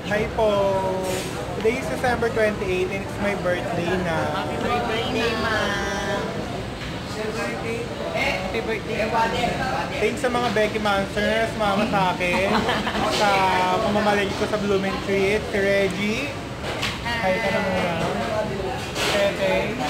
Hi po! Today is December 28 and it's my birthday na. Happy birthday, ma'am! Happy birthday, Thanks sa mga Becky Monster na sumama sa akin sa pamamalig ko sa Blooming Street. Si Reggie. Hi ka na muna. Tete.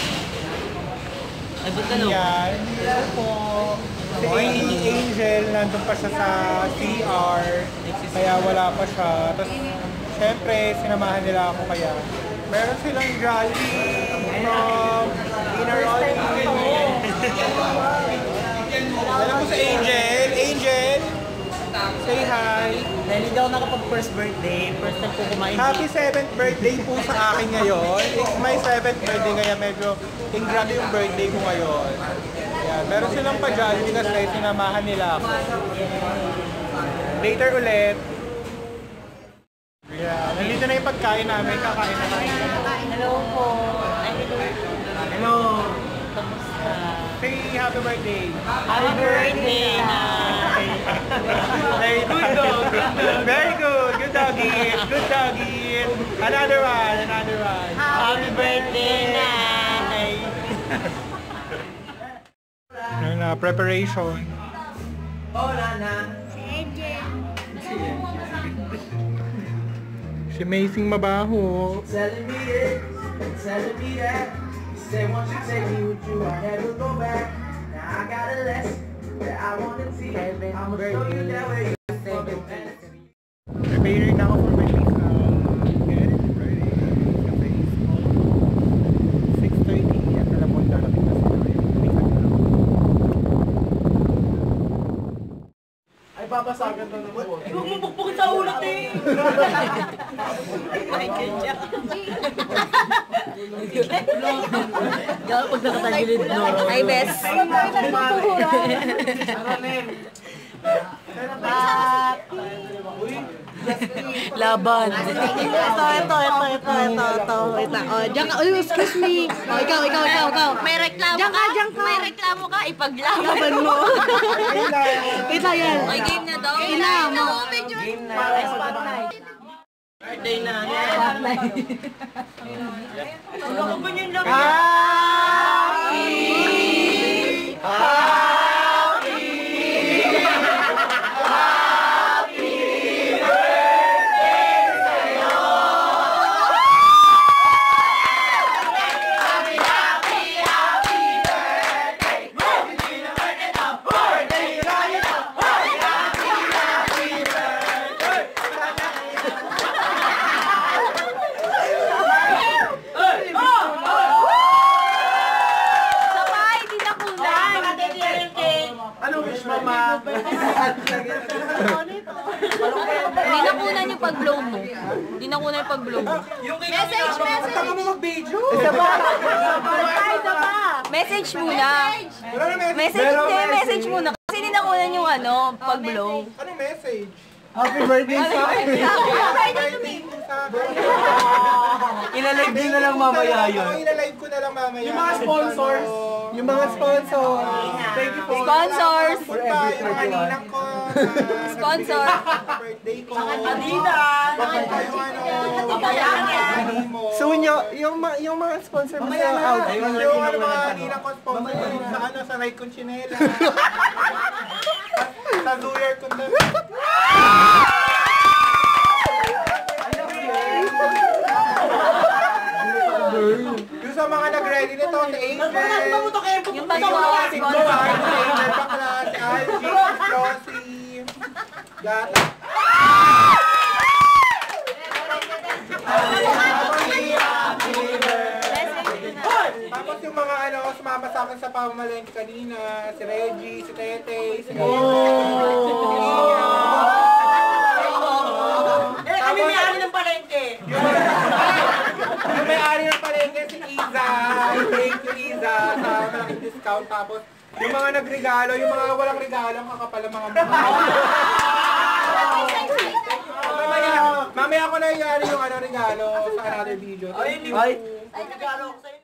Yan. Hello po. Si Angel, nandun pa siya sa CR. Kaya wala pa siya. Tapos, syempre, sinamahan nila ako kaya. Meron silang Jollibee from Inner Rolling. Alam mo si Angel. Angel! Say hi! Dahil hindi ako nakapag-first birthday, first time ko kumain. Happy 7th birthday po sa akin ngayon. It's my 7th birthday kaya medyo ingrabe yung birthday ko ngayon. Ayan. Meron silang pa-Jollibee kasi sinamahan nila ako. Later ulit. Yeah. Nandito na yung pagkain namin. Kakain na kain. Hello po! Hello! Kamusta? Say happy birthday! Happy birthday, Nay! Very good dog! Very good! Good doggy! Good doggy! Another one! Another one! Happy birthday, Nay! Ano na, preparation. Hola na! Si Amazing mabaho. Telling me this, telling me that. You said once you take me with you, I never go back. Now I got a lesson that I wanna teach. I'ma show you that way you fucking fancy. Preparing na ako for my makeup. Get it ready. Kasi is 6:30 at alam mo darating na sila yung makeup na ako. Ay, babasagan to ng buwan. Huwag mo pukpukin sa ulat eh! Ay, kaya Gawin pag nakatagilid, no? Ay, bes. Laban. Ito. Wait lang. Oh, diyan ka. Oh, excuse me. Oh, ikaw. May reklamo Diyan ka? ka. May reklamo ka? Ipaglaban. Laban mo. Wait lang yan. May game na daw. Game na. Game na. Birthday na. Ano ka ba niyan lang? Hindi nakunan yung pag-blow mo. Hindi nakunan yung pag-blow mo. Message! Saka mo mag-video! Message muna. Message muna. Kasi hindi nakunan yung pag-blow. Anong message? Happy birthday sa akin! Ilalive din na lang mamaya yun. Ilalive ko na lang mamaya. Yung mga sponsors. Yung mga sponsors. Thank you po. Sponsors! Goodbye, yung mga ninang ko. Sponsor! Birthday ko. Adidas! So yung mga sponsor mo sa out. Yung mga ninang ko sponsor sa right kong chinela. Sa lawyer ko na. Yung sa mga nag-ready nito, si Angel. Yung pag-blow, Si sponsor. Angel Bakla, si Algie, si Rosie, Gata. Tapos yung mga sumama sa akin sa pamamalengke kanina, si Reggie, si Tete, si Kami may-ari ng palengke. yung may-ari ng palengke, si Iza. Thank you, Iza. Sa malaking discount. Tapos, yung mga nagregalo, yung mga walang regalo, ang kakapal ng mga mukha. Mamaya ko na yung regalo sa another video. Ay, regalo ko sa'yo.